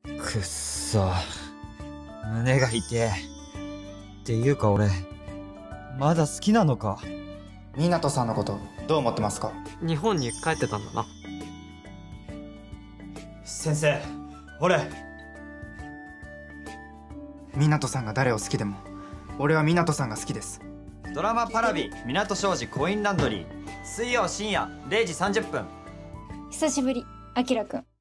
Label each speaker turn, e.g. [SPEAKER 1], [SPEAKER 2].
[SPEAKER 1] くっそ、胸が痛え。っていうか俺、まだ好きなのか。
[SPEAKER 2] 湊さんのことどう思ってますか？
[SPEAKER 3] 日本に帰ってたんだな。
[SPEAKER 1] 先生、俺。
[SPEAKER 2] 湊さんが誰を好きでも俺は湊さんが好きです。
[SPEAKER 1] ドラマパラビ港庄司コインランドリー、水曜深夜0時30分。
[SPEAKER 4] 久しぶり、あきらくん。